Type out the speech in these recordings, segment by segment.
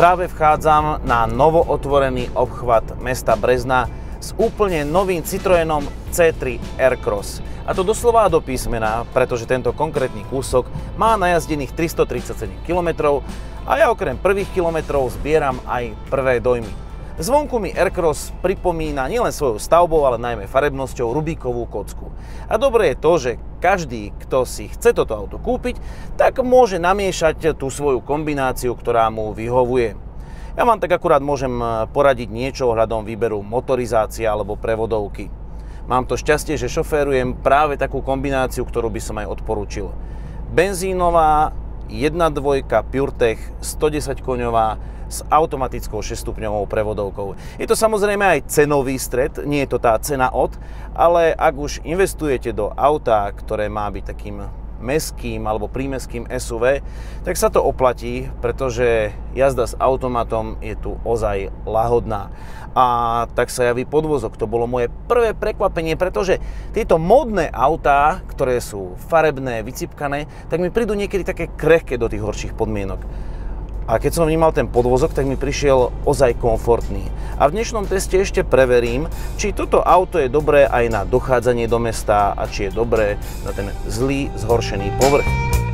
Práve vchádzam na novootvorený obchvat mesta Brezna s úplne novým Citroenom C3 Aircross. A to doslova do písmena, pretože tento konkrétny kúsok má najazdených 337 km a ja okrem prvých kilometrov zbieram aj prvé dojmy. Zvonku mi Aircross pripomína nielen svojou stavbou, ale najmä farebnosťou Rubikovú kocku. A dobré je to, že každý, kto si chce toto auto kúpiť, tak môže namiešať tú svoju kombináciu, ktorá mu vyhovuje. Ja vám tak akurát môžem poradiť niečo ohľadom výberu motorizácie alebo prevodovky. Mám to šťastie, že šoférujem práve takú kombináciu, ktorú by som aj odporúčil. Benzínová 1.2 PureTech 110 koňová s automatickou 6-stupňovou prevodovkou. Je to samozrejme aj cenový stred, nie je to tá cena od, ale ak už investujete do auta, ktoré má byť takým mestským alebo prímestským SUV, tak sa to oplatí, pretože jazda s automatom je tu ozaj lahodná. A tak sa javí podvozok. To bolo moje prvé prekvapenie, pretože tieto módne autá, ktoré sú farebné, vycipkané, tak mi prídu niekedy také krehké do tých horších podmienok. A keď som vnímal ten podvozok, tak mi prišiel ozaj komfortný. A v dnešnom teste ešte preverím, či toto auto je dobré aj na dochádzanie do mesta a či je dobré na ten zlý, zhoršený povrch.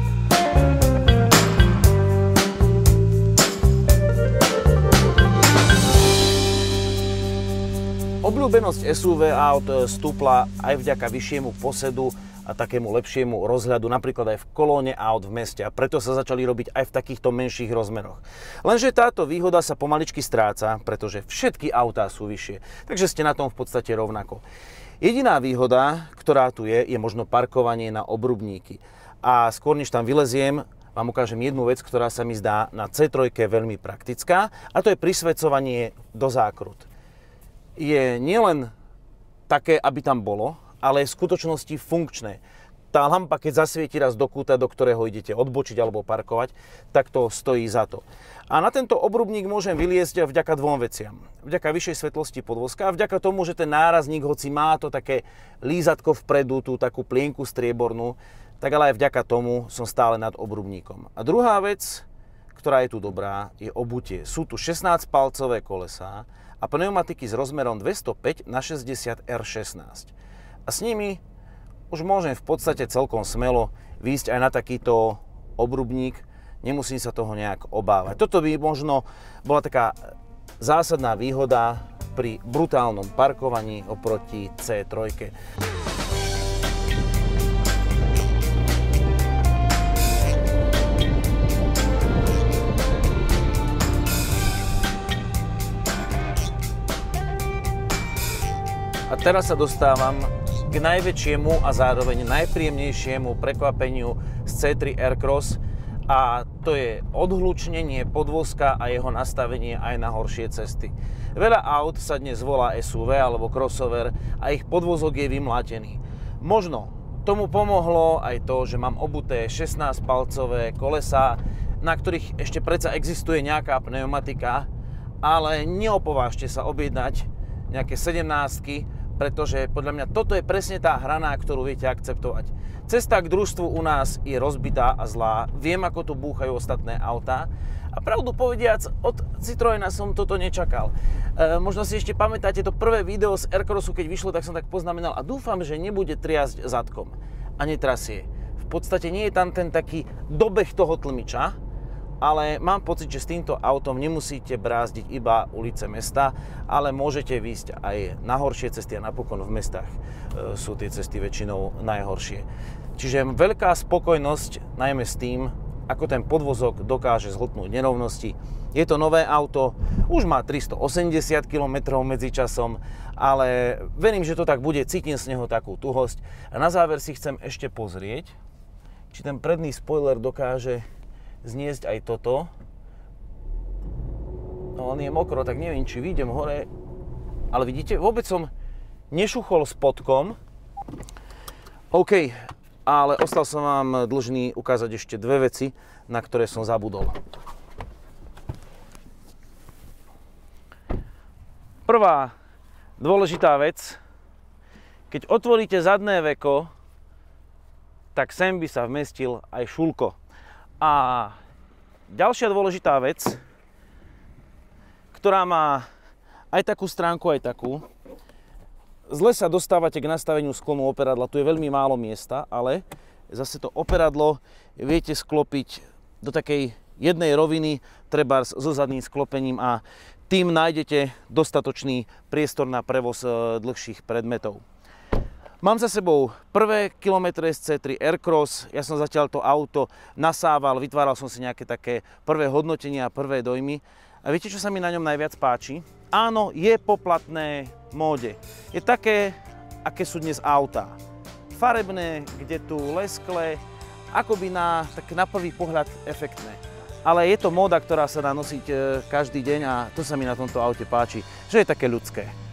Obľúbenosť SUV aut stúpla aj vďaka vyššiemu posedu a takému lepšiemu rozhľadu, napríklad aj v kolóne aut v meste, a preto sa začali robiť aj v takýchto menších rozmeroch. Lenže táto výhoda sa pomaličky stráca, pretože všetky autá sú vyššie, takže ste na tom v podstate rovnako. Jediná výhoda, ktorá tu je možno parkovanie na obrubníky. A skôr než tam vyleziem, vám ukážem jednu vec, ktorá sa mi zdá na C3 veľmi praktická, a to je prisväcovanie do zákrut. Je nielen také, aby tam bolo, ale je v skutočnosti funkčné. Tá lampa, keď zasvieti raz do kúta, do ktorého idete odbočiť alebo parkovať, tak to stojí za to. A na tento obrubník môžem vyliezť vďaka dvom veciam. Vďaka vyššej svetlosti podvozka a vďaka tomu, že ten nárazník, hoci má to také lízatko vpredu, tú takú plienku striebornú, tak ale aj vďaka tomu som stále nad obrubníkom. A druhá vec, ktorá je tu dobrá, je obutie. Sú tu 16-palcové kolesá a pneumatiky s rozmerom 205/60 R16. A s nimi už môžem v podstate celkom smelo výjsť aj na takýto obrubník. Nemusím sa toho nejak obávať. Toto by možno bola taká zásadná výhoda pri brutálnom parkovaní oproti C3. A teraz sa dostávam k najväčšiemu a zároveň najpríjemnejšiemu prekvapeniu z C3 Aircross, a to je odhlučnenie podvozka a jeho nastavenie aj na horšie cesty. Veľa aut sa dnes volá SUV alebo crossover a ich podvozok je vymlátený. Možno tomu pomohlo aj to, že mám obuté 16-palcové kolesá, na ktorých ešte predsa existuje nejaká pneumatika, ale neopovážte sa objednať nejaké 17-ky, pretože podľa mňa toto je presne tá hraná, ktorú viete akceptovať. Cesta k družstvu u nás je rozbitá a zlá. Viem, ako tu búchajú ostatné autá. A pravdu povediac, od Citroena som toto nečakal. Možno si ešte pamätáte to prvé video z Aircrossu, keď vyšlo, tak som tak poznamenal a dúfam, že nebude triasť zadkom. A netrasie. V podstate nie je tam ten taký dobeh toho tlmiča, ale mám pocit, že s týmto autom nemusíte brázdiť iba ulice mesta, ale môžete výjsť aj na horšie cesty a napokon v mestách sú tie cesty väčšinou najhoršie. Čiže veľká spokojnosť najmä s tým, ako ten podvozok dokáže zhltnúť nerovnosti. Je to nové auto, už má 380 km medzičasom, ale verím, že to tak bude, cítim z neho takú tuhosť. A na záver si chcem ešte pozrieť, či ten predný spoiler dokáže zniesť aj toto. No, on je mokro, tak neviem, či vyjdem hore. Ale vidíte, vôbec som nešuchol spodkom. OK, ale ostal som vám dlžný ukázať ešte dve veci, na ktoré som zabudol. Prvá dôležitá vec, keď otvoríte zadné veko, tak sem by sa vmestil aj šulko. A ďalšia dôležitá vec, ktorá má aj takú stránku, aj takú. Zle sa dostávate k nastaveniu sklonu operadla, tu je veľmi málo miesta, ale zase to operadlo viete sklopiť do takej jednej roviny, trebárs so zadným sklopením a tým nájdete dostatočný priestor na prevoz dlhších predmetov. Mám za sebou prvé kilometre z C3 Aircross, ja som zatiaľ to auto nasával, vytváral som si nejaké také prvé hodnotenia, prvé dojmy. A viete, čo sa mi na ňom najviac páči? Áno, je poplatné móde. Je také, aké sú dnes autá. Farebné, kde tu lesklé, akoby na prvý pohľad efektné. Ale je to móda, ktorá sa dá nosiť každý deň a to sa mi na tomto aute páči, že je také ľudské.